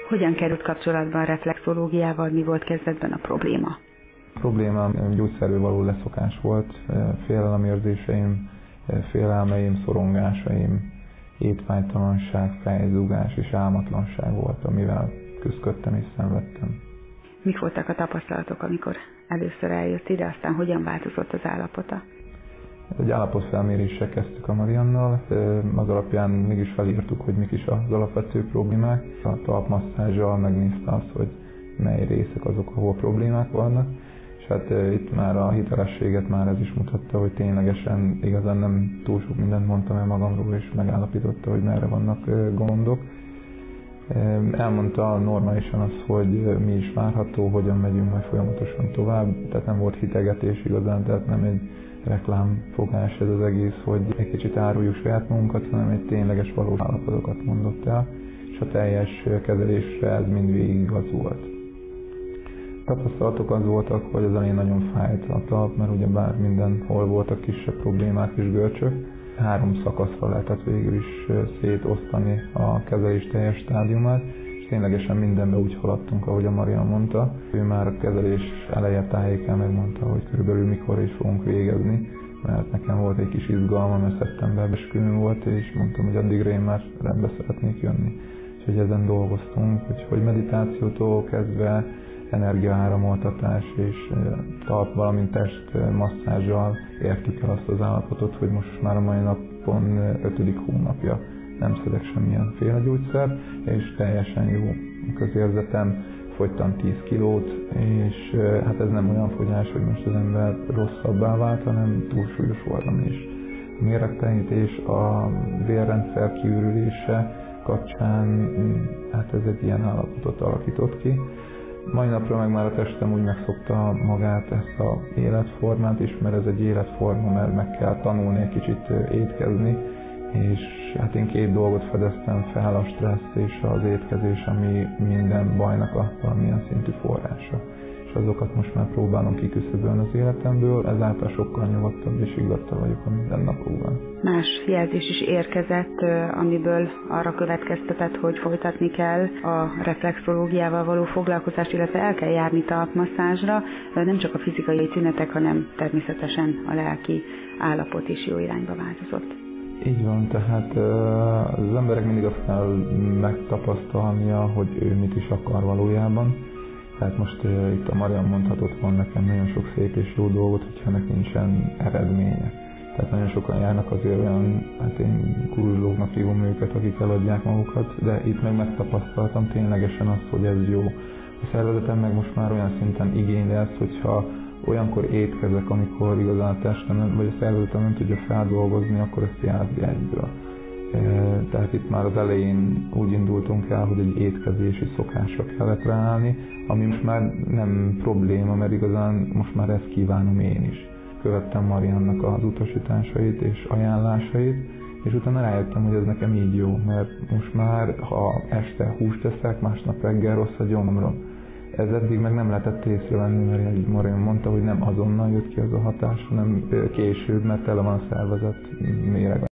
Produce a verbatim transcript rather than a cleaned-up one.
Hogyan került kapcsolatban a reflexológiával, mi volt kezdetben a probléma? A problémám gyógyszerről való leszokás volt, félelemérzéseim, félelmeim, szorongásaim, étvágytalanság, fejzúgás és álmatlanság volt, amivel küzdöttem és szenvedtem. Mik voltak a tapasztalatok, amikor először eljött ide, aztán hogyan változott az állapota? Egy állapotfelméréssel kezdtük a Mariannal, az alapján mégis felírtuk, hogy mik is az alapvető problémák. A talpmasszázsal megnézte azt, hogy mely részek azok, ahol problémák vannak, és hát itt már a hitelességet már ez is mutatta, hogy ténylegesen igazán nem túl sok mindent mondtam el magamról, és megállapította, hogy merre vannak gondok. Elmondta normálisan azt, hogy mi is várható, hogyan megyünk majd folyamatosan tovább, tehát nem volt hitegetés igazán, tehát nem egy reklámfogás ez az egész, hogy egy kicsit áruljuk saját magunkat, hanem egy tényleges valós állapotokat mondott el, és a teljes kezelésre ez mindvégig igaz volt. A tapasztalatok az voltak, hogy az elején nagyon fájt a talp, mert ugyebár mindenhol voltak kisebb problémák és görcsök. Három szakaszra lehetett végül is szétosztani a kezelés teljes stádiumát, és ténylegesen mindenbe úgy haladtunk, ahogy a Marian mondta. Ő már a kezelés eleje tájéken megmondta, hogy körülbelül mikor is fogunk végezni, mert nekem volt egy kis izgalma, mert szeptemberben esküvőm volt, és mondtam, hogy addigra én már rendbe szeretnék jönni. Úgyhogy ezen dolgoztunk, hogy, hogy meditációtól kezdve energiaáramoltatás és talp, valamint test masszázsal értük el azt az állapotot, hogy most már a mai napon ötödik hónapja nem szedek semmilyen féle gyógyszer, és teljesen jó közérzetem, fogytam tíz kilót, és hát ez nem olyan fogyás, hogy most az ember rosszabbá vált, hanem túlsúlyos voltam is. A méregtelenítés, a vérrendszer kiürülése kapcsán, hát ez egy ilyen állapotot alakított ki. Mai napra meg már a testem úgy megszokta magát, ezt az életformát is, mert ez egy életforma, mert meg kell tanulni egy kicsit étkezni, és hát én két dolgot fedeztem fel, a stressz és az étkezés, ami minden bajnak a valamilyen szintű forrása. És azokat most már próbálom kiküszöbölni az életemből, ezáltal sokkal nyugodtabb és igaztabb vagyok a mindennapokban. Más jelzés is érkezett, amiből arra következtetett, hogy folytatni kell a reflexológiával való foglalkozást, illetve el kell járni talpmasszázsra, nem csak a fizikai tünetek, hanem természetesen a lelki állapot is jó irányba változott. Így van, tehát az emberek mindig azt kell megtapasztalnia, hogy ő mit is akar valójában. Tehát most uh, itt a Marian mondhatott volna nekem nagyon sok szép és jó dolgot, hogyha ennek nincsen eredménye. Tehát nagyon sokan járnak azért olyan, hát én gurulóknak hívom őket, akik eladják magukat, de itt meg megtapasztaltam ténylegesen azt, hogy ez jó. A szervezetem meg most már olyan szinten igényli ezt, hogyha olyankor étkezek, amikor igazán a testem vagy a szervezetem nem tudja feldolgozni, akkor ezt járni egyből. Tehát itt már az elején úgy indultunk el, hogy egy étkezési szokásra kellett ráállni, ami most már nem probléma, mert igazán most már ezt kívánom én is. Követtem Mariannak az utasításait és ajánlásait, és utána rájöttem, hogy ez nekem így jó, mert most már, ha este húst teszek, másnap reggel rossz a gyomrom. Ez eddig meg nem lehetett észrevenni, mert Marian mondta, hogy nem azonnal jött ki az a hatás, hanem később, mert tele van a szervezet méreg.